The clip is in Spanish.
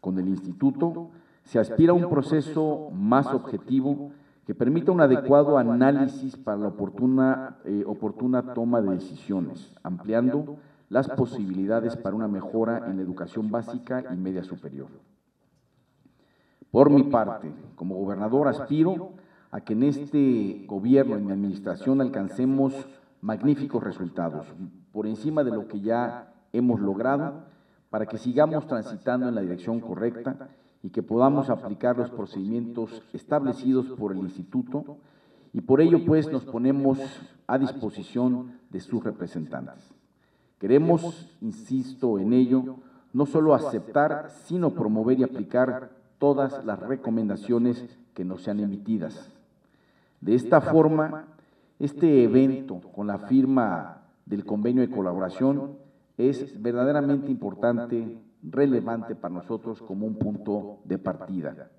Con el instituto se aspira a un proceso más objetivo que permita un adecuado análisis para la oportuna toma de decisiones, ampliando las posibilidades para una mejora en la educación básica y media superior. Por mi parte, como gobernador, aspiro a que en este gobierno, en mi administración, alcancemos magníficos resultados, por encima de lo que ya hemos logrado, para que sigamos transitando en la dirección correcta y que podamos aplicar los procedimientos establecidos por el Instituto, y por ello, pues, nos ponemos a disposición de sus representantes. Queremos, insisto en ello, no solo aceptar, sino promover y aplicar todas las recomendaciones que nos sean emitidas. De esta forma, este evento, con la firma del convenio de colaboración, es verdaderamente importante, relevante para nosotros como un punto de partida.